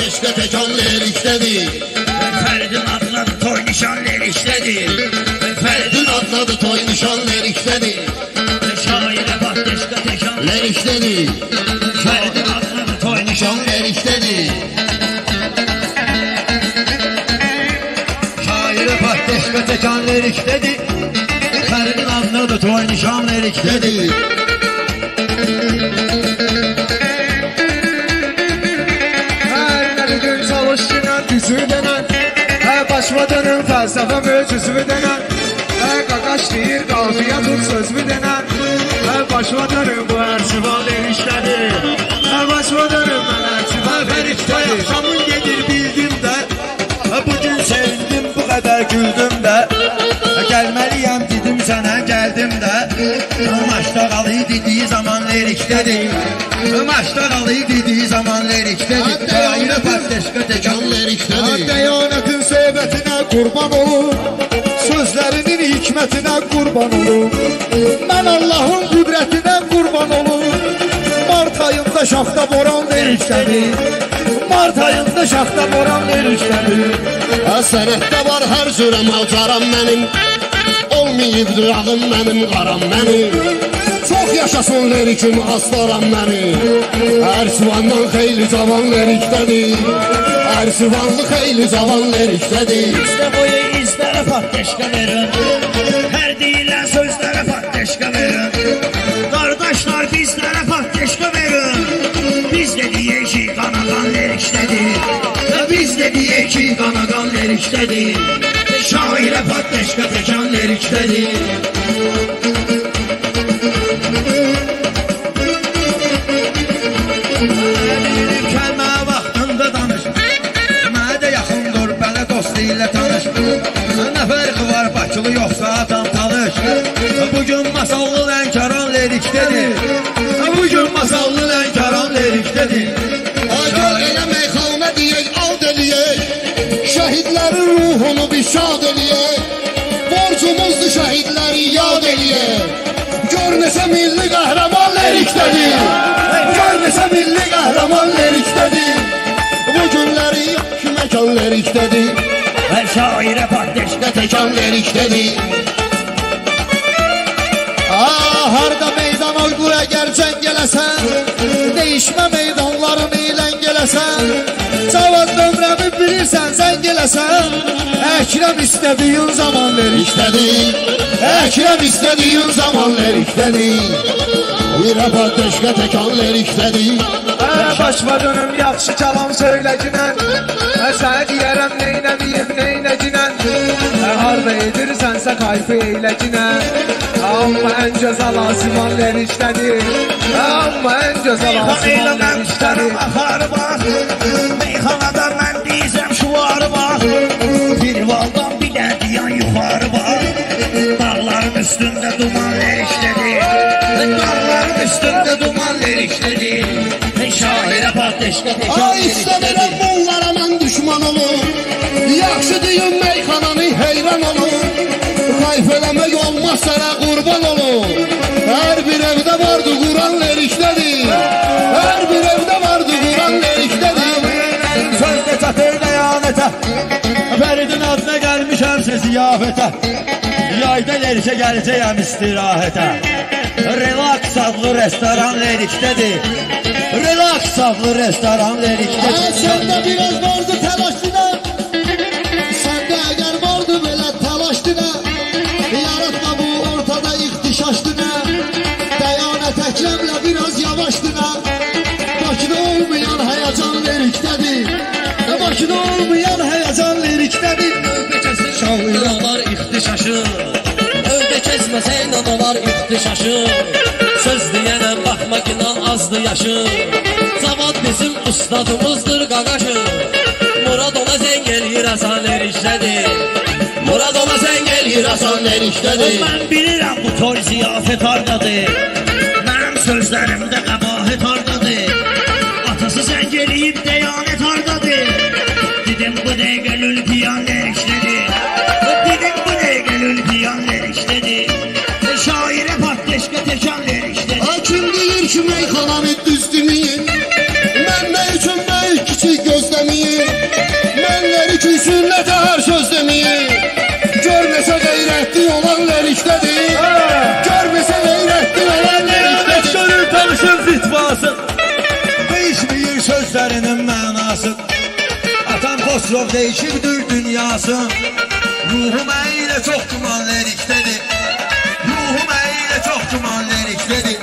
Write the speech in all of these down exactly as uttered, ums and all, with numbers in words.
teşke tekan leriktedir. Fəridin adladı toy nişan lerikdədir. Fəridin adladı toy nişan leriktedir. Şairə bax teşke tekan Leriktedir. Fəridin adladı toy nişan Nişan leriktedir. Şairə bax teşke tekan lerikdədir. Fəridin adladı toy nişan lerikdədir. Dedir. Her gün çalışınan düzü denen, her başvadanın felsefe möcüzü denen, her kakaş deyir kalkıya tut söz mü denen, her başvadanın bu ersival erişleri, her başvadanın ben ersival erişleri. Akşamın gedir bildim de, bugün sevindim bu kadar güldüm de. Gelmeliyim dedim sana geldim de. Maçta kalıyı dediği zaman leriktedir. Maçta kalıyı dediği zaman leriktedir. Şairə bax teşke tekan leriktedir. Deyanetin söhbetine kurban olur, sözlerinin hikmetine kurban olur. Ben Allah'ın kudretine kurban olur. Mart ayında şafta boran verişleri, Mart ayında şafta boran verişleri. Ha sənətdə var hər cürə malcaram mənim. Olmayıb durağım mənim, qaram mənim. Çox yaşasın lerikim, aslanam mənim. Ərsivandan xeyli cavan lerikdədir. Ərsivanlı xeyli cavan lerikdədir. İşte boyu izlərə bax teşke verin. Hər deyilən sözlərə bax teşke verin. Qardaşlar bizlərə bax teşke verin. Biz de deyək ki qanadan lerikdədir. Biz de deyək ki qanadan lerikdədir. Şairə bax teşke tekan lerikdədir. Kəlmə vaxtında danış, mənə də yaxın dur, belə dostu ilə tanış. Nə fərqi var Bakılı yoxsa adam tanış. Bugün masallı Lənkəran lerikdədir. Bugün masallı Lənkəran lerikdədir. Agel elə meyxanə deyək, ad eləyək. Şəhidlərin ruhunu bir şad eləyək. Borcumuzdur şəhidləri yad eləyək. Gör neçə milli qəhrəman lerikdədir. Gör neçə milli qəhrəman lerikdədir. Bu günləri yaxşı məkan lerikdədir. Hər şairə bax teşke Tekan lerikdədir. Ah, harda meydan oydur əgər cəng eləsən, değişmə meydanların ilən gələsən. Cavad nömrəmi bilirsən, zəng eləsən. Əkrəm istədiyin zaman lerikdədir. Əkrəm istədiyin zaman lerikdədir. Yürə bax teşke tekan lerikdədir. Başvadının yaxşı kalam söyləcinən, sənə deyərəm neynəmiyib neynəcinən. Harda edirsənsə kayfı eyləcinən. Amma ən gözəl asiman lerikdədir. Amma ən gözəl asiman lerikdədir. Axarı bax, meyxanada mən deyizəm şuarı bax. Firvaldan bir də diyan yuxarı bax. Dağların üstündə duman lerikdədir. Dağların üstündə duman lerikdədir. Şairə bax teşke tekan Ay istəmirəm bunlara mən düşman olum. Yaxşı deyim meyxananı heyran olum. Rayf eləmək olmaz sənə qurban olum. Hər bir evdə vardı Quran lerikdədir. Hər bir evdə vardı Quran lerikdədir. Sözdə çatır dəyanətə. Fəridin adına gəlmişəmsə ziyafətə. Yayda lerikə gələcəyəm istirahətə. Relax adlı restoran lerikdədir. Relax adlı restoran lerikdədir. Ha səndə biraz vardı təlaşdına. Səndə əgər vardı belə təlaşdına. Yaratma bu ortada ixtişaşdına. Dəyanət Əkrəmlə biraz yavaşdına. Bakıda olmayan həyəcan lerikdədir. Bakıda olmayan həyəcan lerikdədir. Şairə olar ixtişaşır. Övdə kəsməsən olar ixtişaşır. Söz deyənəm baxmaq inan azdı yaşı. Cavad bizim ustadımızdır qaqaşı. Murad ona zəng eləyir asan lerikdədir. Murad ona zəng eləyir asan lerikdədir. Mən bilirəm bu toy ziyafət hardadır. Mənim sözlərimdə qəbahət hardadır. Atası zəng eləyib dəyanət hardadır. Dedim bu dəqiqə lülpiyan lerikdədir. Dedim bu dəqiqə lülpiyan lerikdədir. Şairə bax teşke tekan lerikdədir. Ha kim deyir ki meyxananı düz demeyin. Mən nə üçün böyük kiçik gözləmeyin. sözlərinin mənası. Atam Xosrov değişikdir dünyası. Ruhum əyilə çox güman lirikdədir. Ruhum əyilə çox güman lirikdədir.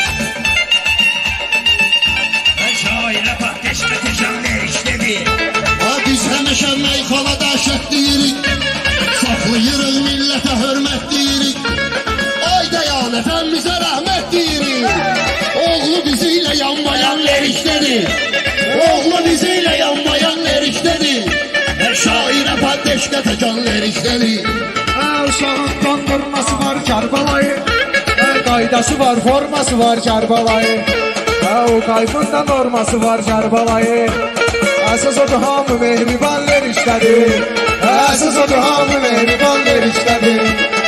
Mən şairə patdeşlə teşan lirikdədir. Ha biz həmişə meyxanada şəhd deyirik, saxlayırıq millətə hörmət deyirik. Ay dayan əfəmmizə rəhmət deyirik. Oğlu bizi ilə yanmayan lirikdədir. Oğlu bizi ilə yanmayan lirikdədir. Şairə patdeşlə təkan lirikdədir. Uşağın dondurması var Kərbalayı, qaydası var, forması var Kərbalayı. O qayfında norması var Kərbalayı. Əsas odur hamı mehriban lirikdədir. Əsas odur hamı mehriban lirikdədir.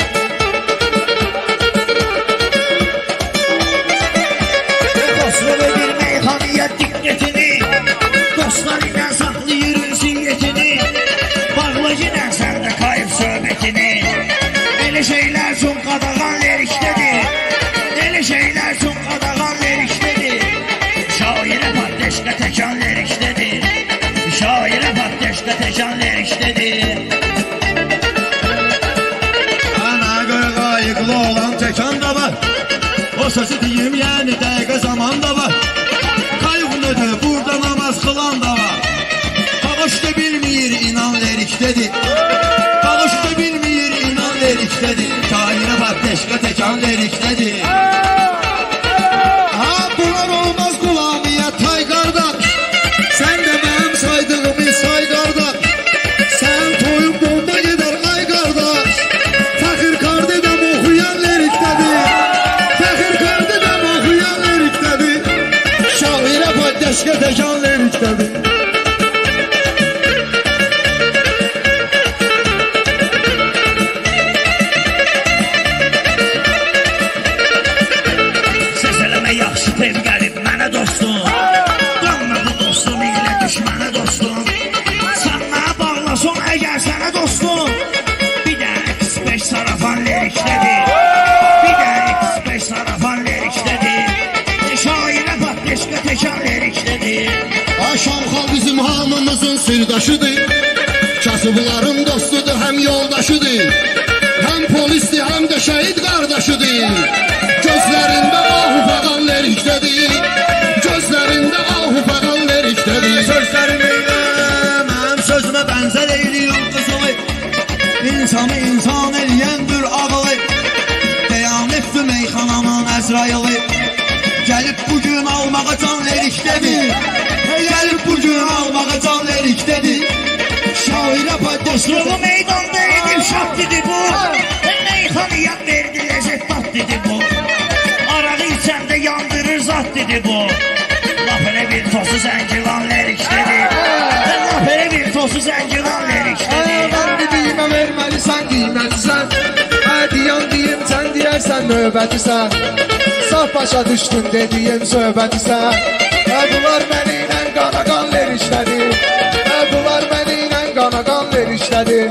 Xosrov edir meyxanıya diqqətini, dostlar ilə saxlayır ünsiyyətini. Bağlacıyla sən də kayıp söhbətini. Elə şeylər üçün qadağan lirikdədir. Elə şeylər üçün qadağan lirikdədir. Şairə patdeşlə təkan lirikdədir. Şairə patdeşlə təkan lirikdədir. Ana göre layıklı olan tekan da var. O sözü diyeyim yani dəqiqə zaman da var. Kayğınıdır burada namaz kılan da var. Bağışda bilmir inan lirikdədir. Bağışda bilmir inan lirikdədir. Şairə patdeşlə təkan lirikdədir. Ha bunlar olmaz Qulamiyyət tay qardaş. Sən də mənim saydığımı say qardaş. Sən toyun bomba gedər ay qardaş. Fəxir kardedəm oxuyan lirikdədir. Fəxir kardedəm oxuyan lirikdədir. Şairə patdeşlə təkan lirikdədir. Səs eləmə yaxşı tev gəlib mənə dostum. Qanma bu dostum ilə düşmənə dostum. Sən mənə bağlason əgər sənə dostum. Bir də X beş sarafan lirikdədir. Bir də X beş sarafan lirikdədir. Şairə patdeşlə təkan lirikdədir. Şamxal bizim hamımızın sirdaşıdır. Kasıbların dostudur, həm yoldaşıdır. Həm polisdir, həm də şəhid qardaşıdır. Gözlərində ahu fəqan lirikdədir. Gözlərində ahu fəqan lirikdədir. Sözlərim eylə, mənim sözümə bənzər eyliyəm qızılı. İnsanı insan eləyəndir ağılı. Qiyamətdir meyxanamın Əzrayılı. Gəlib bugün almağa can lirikdədir. Gəlib bugün almağa can lirikdədir. Şairə patdeşlə Dostluğu meydanda edib şap dedi bu. Meyxanıya verdi lezzet tat dedi bu. Arağı içəndə yandırır zat dedi bu. Laf elə bir tosu zəngilan lirikdədir. Laf elə bir tosu zəngilan lirikdədir. Mən dediyimə verməlisən qiymətisən. Hə deyən deyim sən deyərsən növbətisən. Saf başa düşdün dediyim söhbətisən. Hə bunlar məni ilə qanaqan lirikdədir. Hə bunlar məni ilə qanaqan lirikdədir.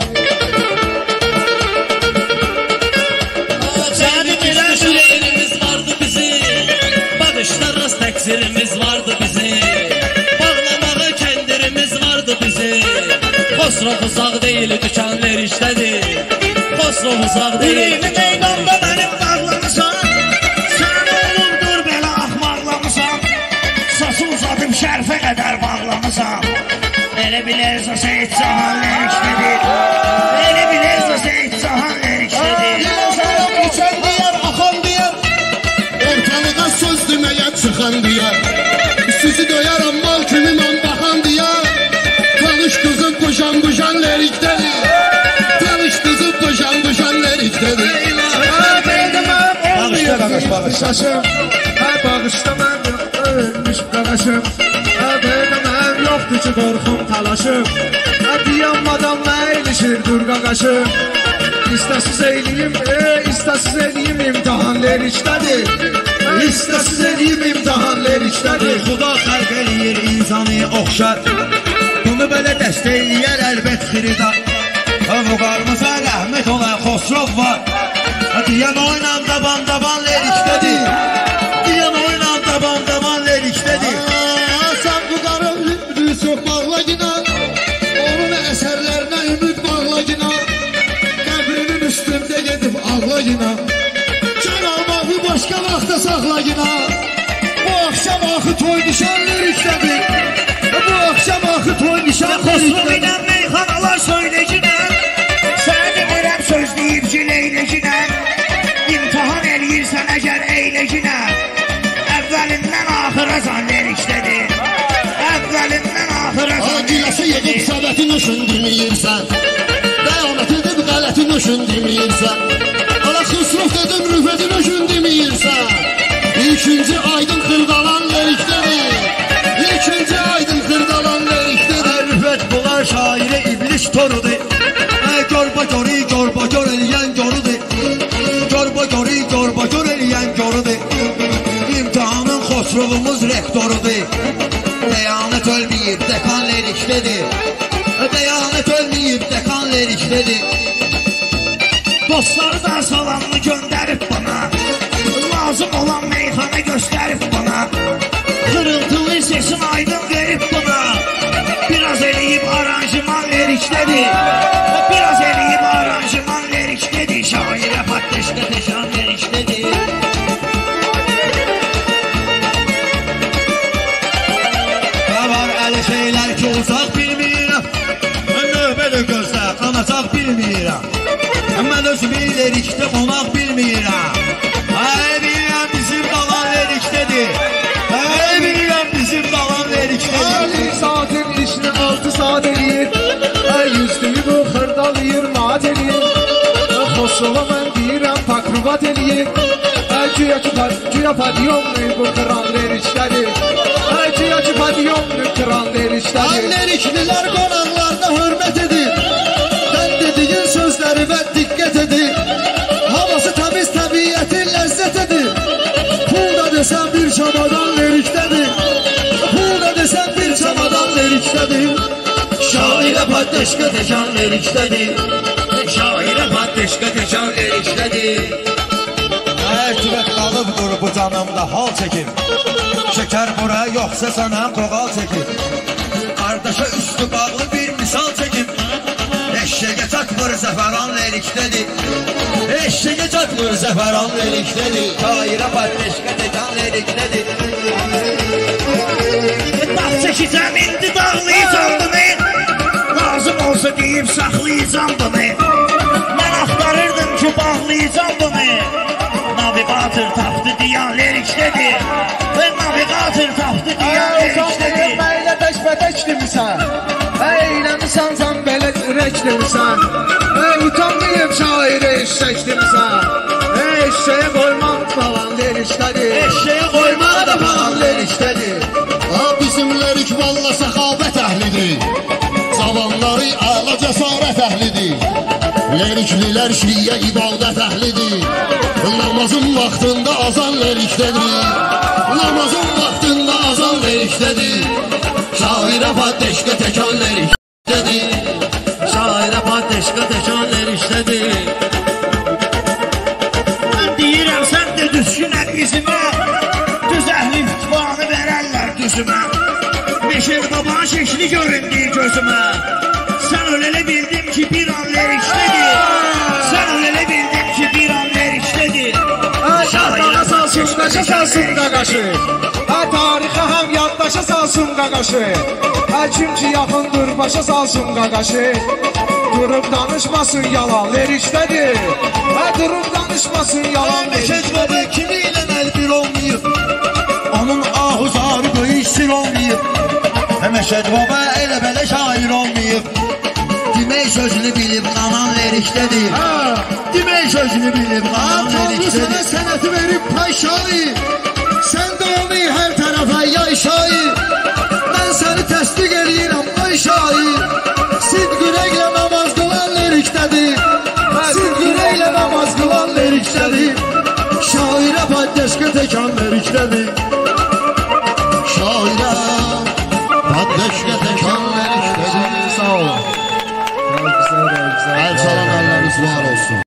Sənin bilən şeirimiz vardı bizim. Bağışlar rast təqsirimiz vardı bizim. Bağlamağa kəndirimiz vardı bizim. Xosrov uzaq deyil, dükan lirikdədir. Xosrov uzaq deyil, Ürəyimi meydanda mənim bağlamısan. Sən oğlumdur belə axmaqlamısan. Saçı uzadım şərfə qədər bağlamısan. Elə bilirsə Seyid Cahan lirikdədir. Elə bilirsə Seyid Cahan lirikdədir. İçən deyər, axan deyər. Ortalığa söz deməyə çıxan deyər. Sizi döyərəm mal kimi mən baxan deyər. Tanış qızım quşan quşan lirikdədir. Tanış qızım quşan quşan lirikdədir. Bağışla qaqaş, bağışla. Hə bağışla mənim ölmüş qaqaşım. Hə belə mənim yoxdur ki qorxum talaşım. Hə deyəm adamla eylişir dur qaqaşım. İstəsiz eyliyim, e, istəsiz eyliyim imtihan lirikdədir. İstəsiz eyliyim imtihan lirikdədir. Xuda xəlq eləyir insanı oxşar. Bunu belə dəstəkləyər əlbət xiridar. Vüqarımıza rəhmət olan Xosrov var. Deyən oynan daban daban lirikdədir. Deyən oynan daban daban lirikdədir. Aa, sən Vüqarı tekan Xosrow lirikdədir. ilə meyxanalar söyləcinən Sənə demirəm söz deyib ki leyləcinən İmtihan eləyirsən əgər eyləcinən Əvvəlindən axıracan lirikdədir Əvvəlindən axıracan Giləsi yığıb səbətin üçün deməyirsən Dəyanət edib qələtin üçün deməyirsən Ala Xosrow dedim rüfətin üçün deməyirsən İkinci aydın xırdalan lirikdədir İkinci aydın xırdalan lirikdədir Rüfət bular şairə iblis torudur Görba görü, görba gör eləyən görüdür Görba görü, görba gör eləyən görüdür İmtihanın Xosrowumuz rektorudur Dəyanət ölməyib, dəkan lirikdədir Dəyanət ölməyib, dəkan lirikdədir Dostları da salamını göndərib bana Lazım olan meyxana göstərib bana Xırıltılı sesin aydın verib bana Biraz eləyib aranjman lirikdədir Biraz eləyib aranjman lirikdədir Şairə patdeşdə teşan lirikdədir Nə var əli şeylər ki uzaq bilmirəm Növbədə gözlə qanacaq bilmirəm Mən özümü lirikdə qonaq bilmirəm Ay bilirəm bizim qalan lirikdədir Ay bilirəm bizim qalan lirikdədir Ali saatin işini altı saat eləyir Yüzdüyü bu xırdalayır mat eləyir Xosrow'a mən deyirəm pakruvat eləyir Güya ki güya padyomlu bu kıran lirikdədir Güya ki padyomlu kıran lirikdədir Liriklilər qonaqlarda hörmət edir Dən dediyin sözləri və diqqət edir Havası təmiz təbiyyəti ləzzət edir Pul da desən bir çamadan lirikdədir Pul da desən bir çamadan lirikdədir Şairə patdeşka tekan lirikdədir Şairə patdeşka tekan lirikdədir Əkvət qalıbdır bu canımda hal çəkir Şəkər bura yoxsa sənə qoğal çəkir Qardaşa üstü bağlı bir misal çəkir Eşşəyə çatmır zəfəran lirikdədir Eşşəyə çatmır zəfəran lirikdədir Şairə patdeşka tekan lirikdədir Dağ çəkicəm indi dağlayacam bunu Lazım olsa deyib saxlayacam bunu Mən axtarırdım ki bağlayacam bunu Navigator tapdı diyan lirikdədir Və navigator tapdı diyan lirikdədir Məylə tək bətək demisən Eyləmisən sən belə ürək demisən Utanmayıb şairə eşək demisən Eşəyə qoymaq falan lirikdədir Eşeğe koyma da Falan lirikdədir Ha bizim lirik valla səxavət əhlidir Zavalları əla cəsarət əhlidir Liriklilər şiyə ibadət əhlidir Namazın vaxtında azan lirikdədir Namazın vaxtında azan lirikdədir Şairə patdeşka tekan lirikdədir Şairə patdeşka tekan lirikdədir Mən deyirəm sən də düzgünəm izimə Düz əhli fitvanı verərlər düzümə Beşir baban şekli göründü gözümə Sən ölələ bildim ki bir an lirikdədir Sən ölələ bildim ki bir an lirikdədir Şahdağa salsın, qaşa salsın qaqaşı Hə tarixə həm yaddaşa salsın qaqaşı Hə kim ki yaxındır başa salsın qaqaşı Durub danışmasın yalan lirikdədir Hə durub danışmasın yalan Məşəd lirikdədir baba kimi ilə əlbir olmayıb Onun ahuzarı böyük sir olmayıb Məşəd baba elə belə şair olmayıb Demək sözünü bilib qanan lirikdədir Demək sözünü bilib qanan Tanrı sənə lirikdədir sənəti verib pay şair Sən də onu hər tərəfə yay şair Mən səni təsdiq eləyirəm ay şair Sidq ürəklə namaz qılan lirikdədir Sidq ürəklə namaz qılan lirikdədir Şairə patdeşka tekan lirikdədir Şairə patdeşka tekan lirikdədir Sağ olun. Güzel, güzel, güzel. Əl çalan əlləriniz var olsun